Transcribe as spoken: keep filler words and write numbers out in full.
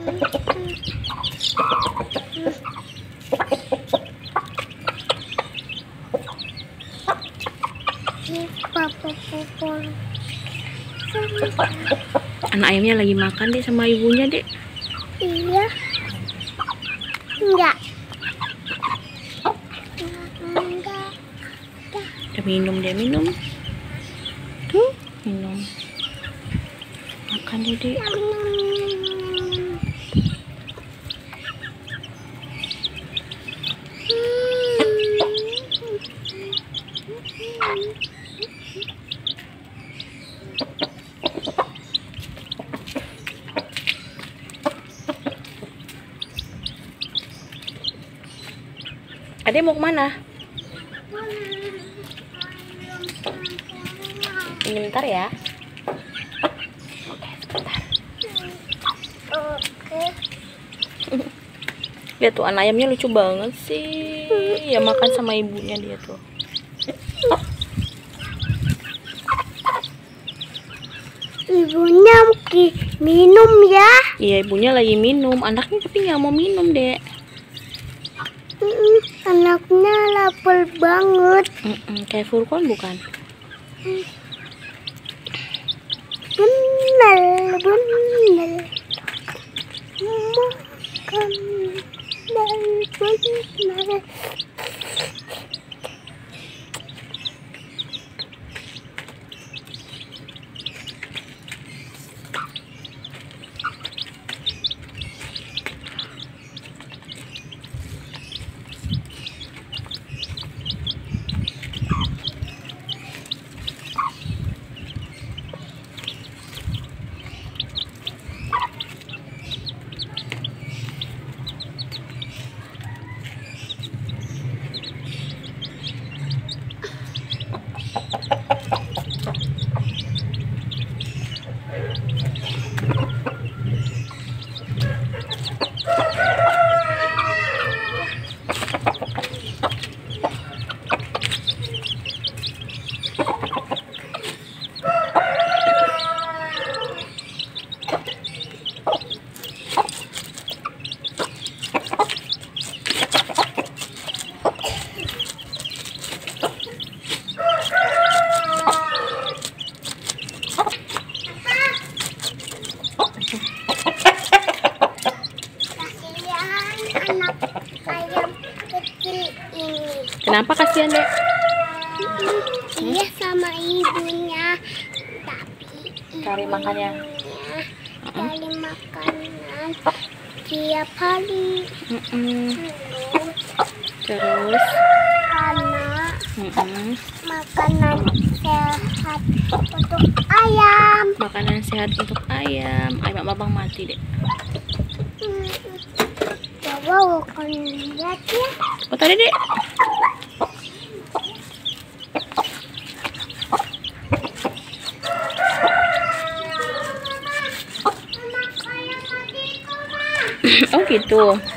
Anak ayamnya lagi makan deh sama ibunya dek. Iya. Enggak. Enggak. Dia minum, dia minum. Tuh, minum. Makan deh dek. Adek mau kemana? Ini bentar ya. Oke, sebentar. Oke. Lihat tuh, anak ayamnya lucu banget sih. Ya makan sama ibunya dia tuh. Ibunya minum ya. Iya, ibunya lagi minum. Anaknya tapi nggak mau minum dek. Mm, anaknya lapar banget. Mm-mm, kayak Furkon bukan? Bener, bener. Makan dan bener. Kenapa kasihan dek? Iya sama ibunya, tapi Cari makannya. cari makanan tiap hari. Mm-mm. Terus Terus karena mm-mm. makanan sehat untuk ayam. Makanan sehat untuk ayam. Ayam abang mati dek. Hmm, Coba bukan lihat ya. Oh tadi dek. Oh gitu.